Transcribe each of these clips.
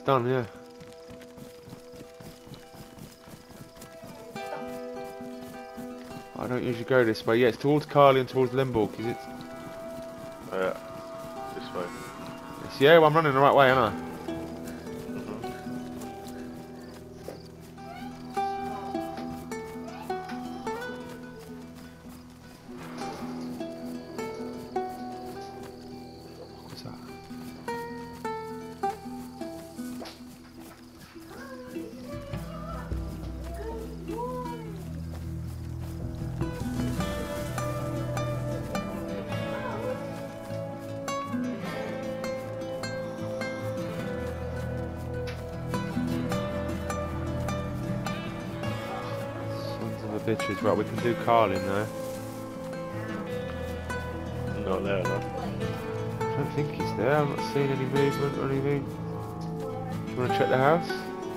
done, yeah. I don't usually go this way. Yeah, it's towards Carly and towards Limborg, is it? Yeah, this way. Yes, yeah, well, I'm running the right way, aren't I? What's that? Sons of a bitches. Right, we can do Carlin though. Not there, no. I don't think he's there. I'm not seeing any movement or anything. Do you want to check the house?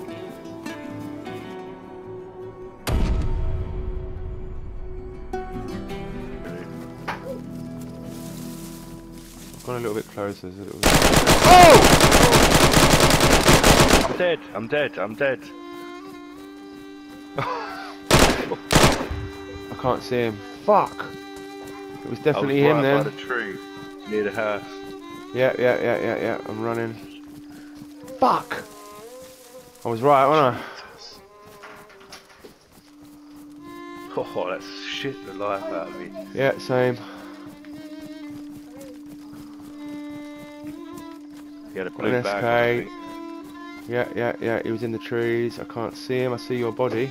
I've gone a little bit closer. There's a little bit... Oh! I'm dead. I'm dead. I'm dead. I can't see him. Fuck! It was definitely I was him right then. by the tree near the house. Yeah. I'm running. Fuck! I was right, wasn't I? Oh, that's shit the life out of me. Yeah, same. He had a Got blue an bag. SK. On, I think. Yeah. He was in the trees. I can't see him. I see your body.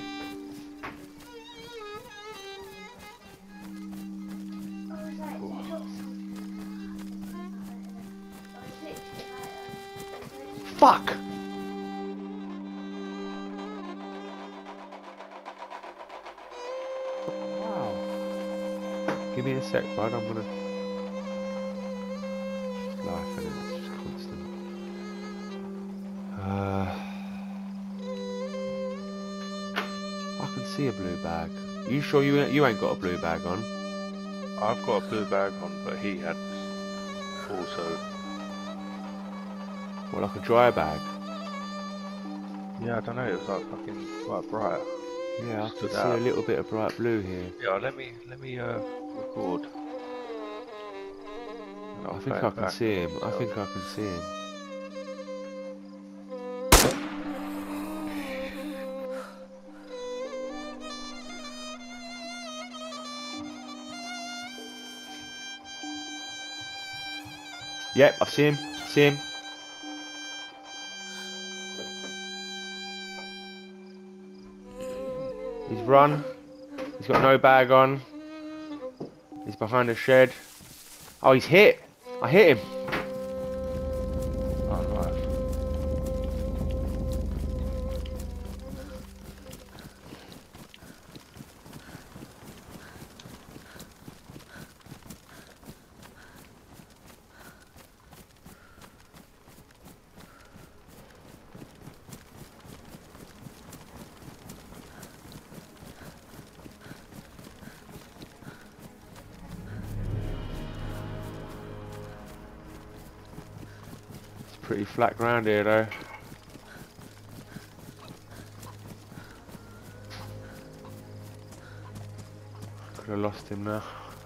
Fuck! Wow. Give me a sec, bud. I'm gonna... Life, and it's just constant. I can see a blue bag. You sure you ain't got a blue bag on? I've got a blue bag on, but he had also. Well, like a dry bag. Yeah, I don't know. It was like fucking quite bright. Yeah, I can Stood see out. a little bit of bright blue here. Yeah, let me record. I think I can see him. I think I can see him. Yep, I see him. See him. He's run. He's got no bag on. He's behind a shed. Oh, he's hit. I hit him. Oh, right. Pretty flat ground here though. Could have lost him now.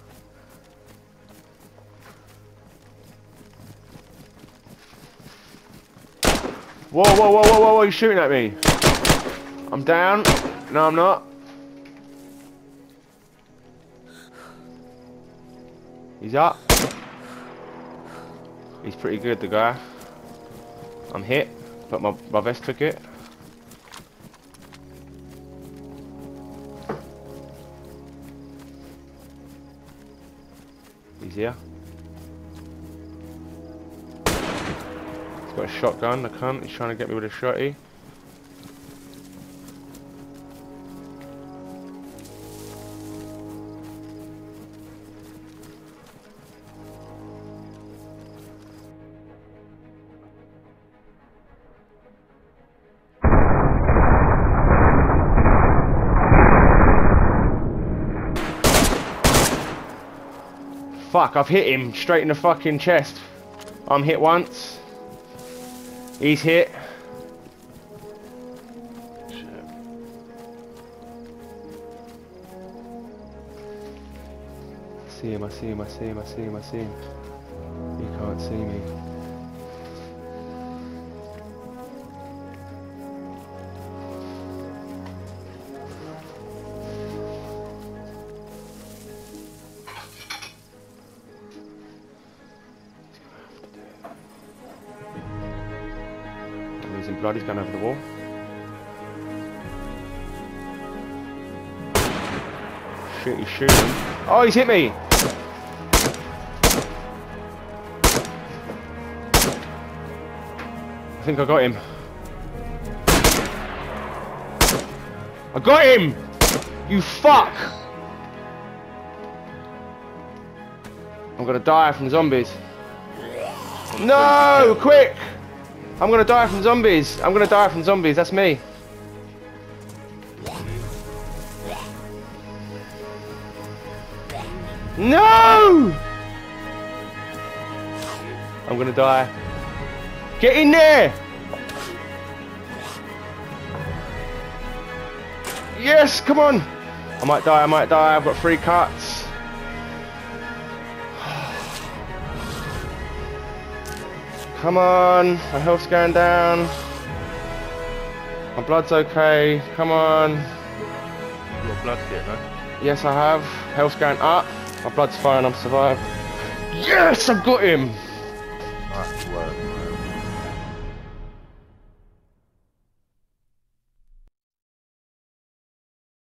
Whoa, he's shooting at me. I'm down. No, I'm not. He's up. He's pretty good, the guy. I'm hit, but my vest took it. He's here. He's got a shotgun, the cunt. He's trying to get me with a shotty. Fuck, I've hit him straight in the fucking chest. I'm hit once. He's hit. see him, I see him, I see him, I see him, I see him. He can't see me. I'm losing blood, he's going over the wall. Shit, he's shooting. Oh, he's hit me! I think I got him. I got him! You fuck! I'm gonna die from zombies. No! Quick! I'm gonna die from zombies. I'm gonna die from zombies. That's me. No! I'm gonna die. Get in there! Yes, come on! I might die, I might die. I've got 3 cuts. Come on, my health's going down. My blood's okay. Come on. Your blood kit, no? Yes, I have. Health's going up. My blood's fine, I'm survived. Yes, I've got him! Nice work.